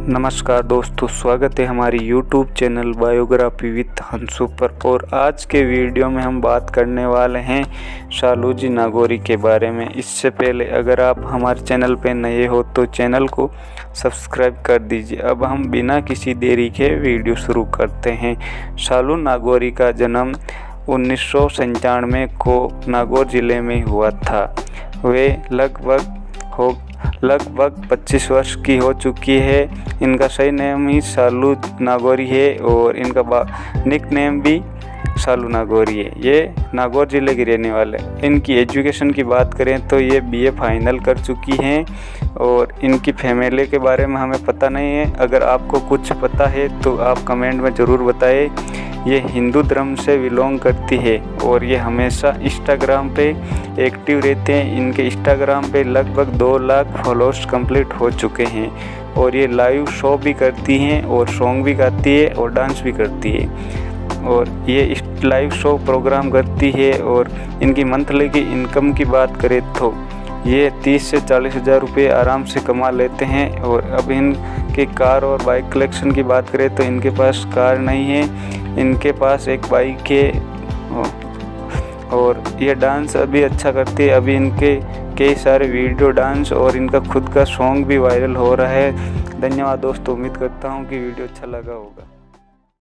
नमस्कार दोस्तों, स्वागत है हमारी YouTube channel biography with Hansu पर। और आज के वीडियो में हम बात करने वाले हैं शालूजी नागौरी के बारे में। इससे पहले अगर आप हमारे चैनल पर नए हो तो चैनल को सब्सक्राइब कर दीजिए। अब हम बिना किसी देरी के वीडियो शुरू करते हैं। शालू नागौरी का जन्म 1997 को नागौर ज़िले में हुआ था। वे लगभग 25 वर्ष की हो चुकी है। इनका सही नेम ही शालू नागौरी है और इनका निक नेम भी शालू नागौरी है। ये नागौर ज़िले के रहने वाले। इनकी एजुकेशन की बात करें तो ये BA फाइनल कर चुकी हैं और इनकी फैमिली के बारे में हमें पता नहीं है। अगर आपको कुछ पता है तो आप कमेंट में ज़रूर बताएं। ये हिंदू धर्म से बिलोंग करती है और ये हमेशा इंस्टाग्राम पे एक्टिव रहते हैं। इनके इंस्टाग्राम पे लगभग 2 लाख फॉलोअर्स कंप्लीट हो चुके हैं और ये लाइव शो भी करती हैं और सॉन्ग भी गाती है और डांस भी करती है। और ये लाइव शो प्रोग्राम करती है। और इनकी मंथली की इनकम की बात करें तो ये 30 से 40 हज़ार रुपये आराम से कमा लेते हैं। और अब इनके कार और बाइक कलेक्शन की बात करें तो इनके पास कार नहीं है, इनके पास एक बाइक है। और ये डांस अभी अच्छा करती है। अभी इनके कई सारे वीडियो डांस और इनका खुद का सॉन्ग भी वायरल हो रहा है। धन्यवाद दोस्तों, उम्मीद करता हूँ कि वीडियो अच्छा लगा होगा।